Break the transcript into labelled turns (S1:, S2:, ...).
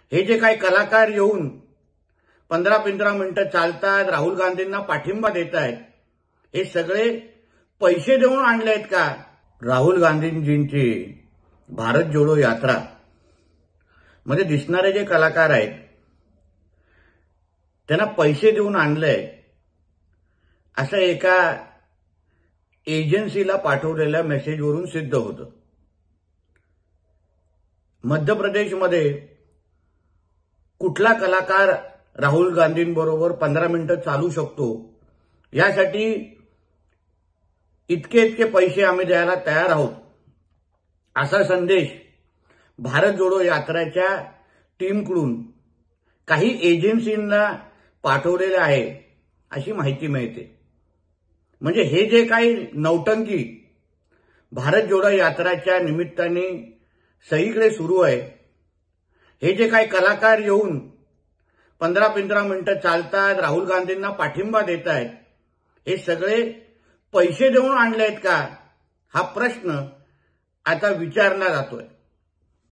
S1: हे जे काही कलाकार येऊन 15-15 मिनिटं चालतात, राहुल गांधींना पाठिंबा देत आहेत, हे सगळे पैसे देऊन आणले आहेत का? राहुल गांधींची भारत जोडो यात्रा मध्ये दिसणारे जे कलाकार आहेत त्यांना पैसे देऊन आणलंय असं एका एजन्सीला पाठवलेल्या मेसेजवरून सिद्ध होतं. मध्य प्रदेशमध्ये कुठला कलाकार राहुल गांधींबरोबर 15 मिनिटं चालू शकतो यासाठी इतके पैसे आम्ही द्यायला तयार आहोत असा संदेश भारत जोडो यात्राच्या टीमकडून काही एजन्सींना पाठवलेला आहे अशी माहिती मिळते. म्हणजे हे जे काही नौटंकी भारत जोडो यात्राच्या निमित्ताने सगळीकडे सुरू आहे, हे जे काही कलाकार येऊन 15-15 मिनिटं चालतात, राहुल गांधींना पाठिंबा देत आहेत, हे सगळे पैसे देऊन आणले आहेत का? हा प्रश्न आता विचारला जातोय.